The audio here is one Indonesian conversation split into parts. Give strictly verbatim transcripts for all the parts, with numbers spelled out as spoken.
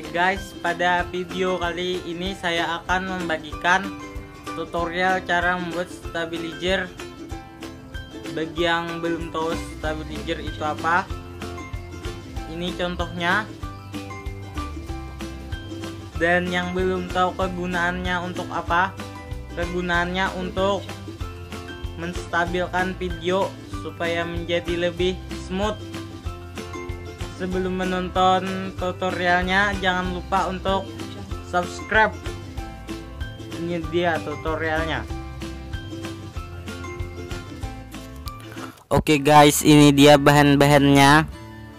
Guys, pada video kali ini saya akan membagikan tutorial cara membuat stabilizer. Bagi yang belum tahu stabilizer itu apa, ini contohnya. Dan yang belum tahu kegunaannya untuk apa, kegunaannya untuk menstabilkan video supaya menjadi lebih smooth. Sebelum menonton tutorialnya, jangan lupa untuk subscribe. Ini dia tutorialnya. Oke guys, ini dia bahan-bahannya.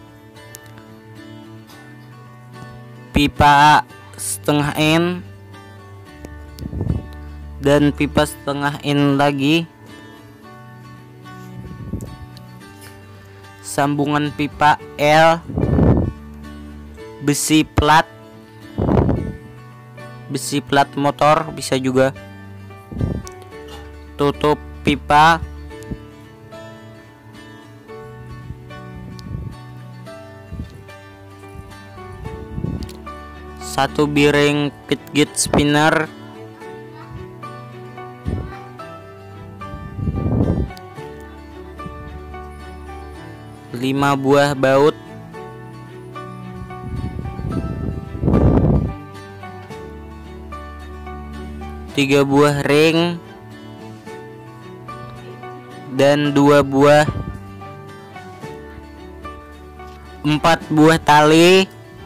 Pipa setengah in dan pipa setengah in lagi. Sambungan pipa L, besi plat, besi plat motor bisa juga, tutup pipa, satu biring pit gate spinner, lima buah baut, tiga buah ring, dan dua buah empat buah tali,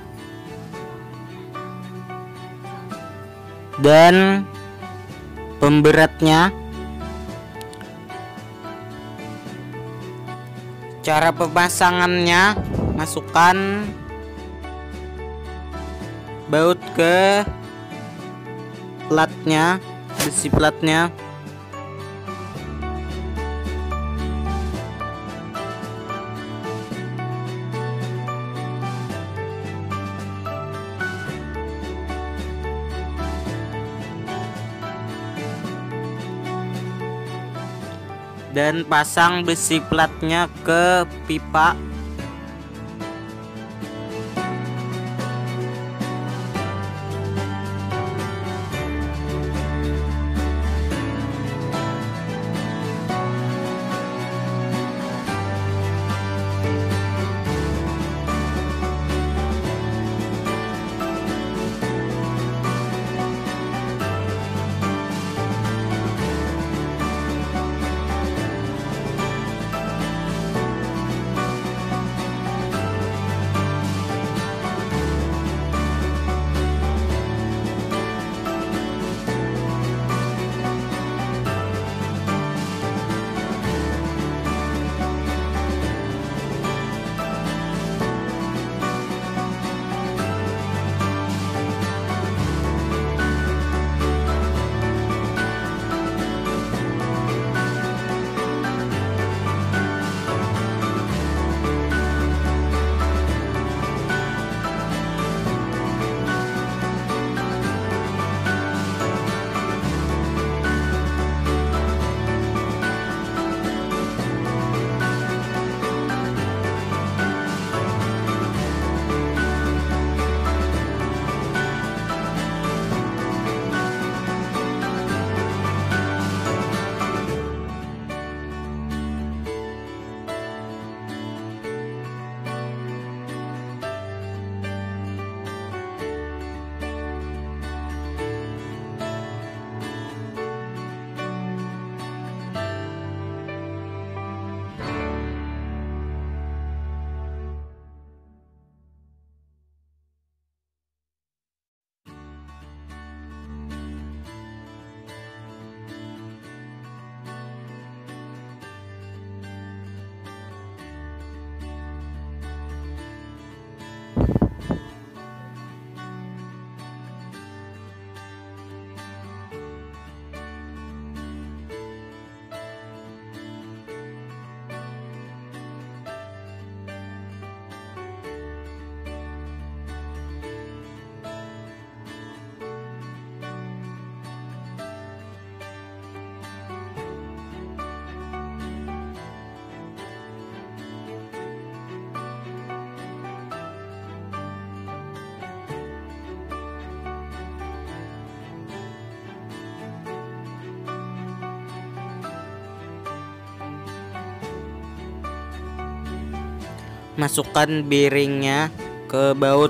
dan pemberatnya. Cara pemasangannya, masukkan baut ke platnya, besi platnya. Dan pasang besi platnya ke pipa. Masukkan bearingnya ke baut.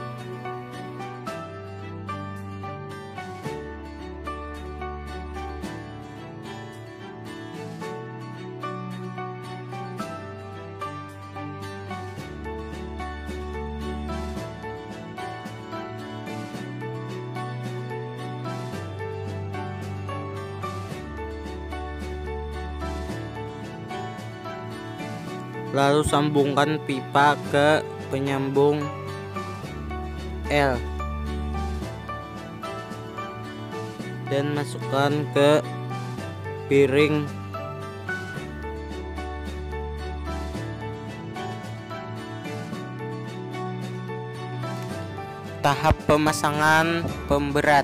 Lalu sambungkan pipa ke penyambung L dan masukkan ke bearing. Tahap pemasangan pemberat.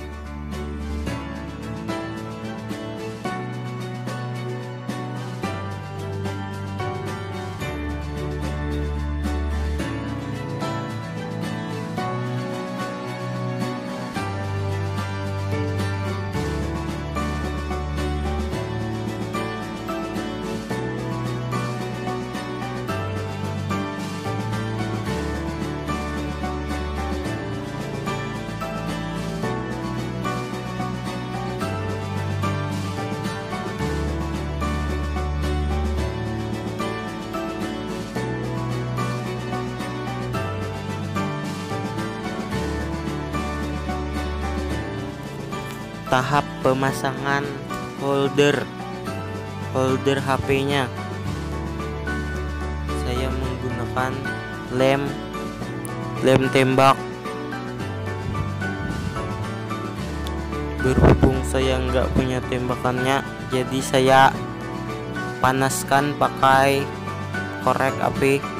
Tahap pemasangan holder holder H P-nya. Saya menggunakan lem lem tembak. Berhubung saya nggak punya tembakannya, jadi saya panaskan pakai korek api.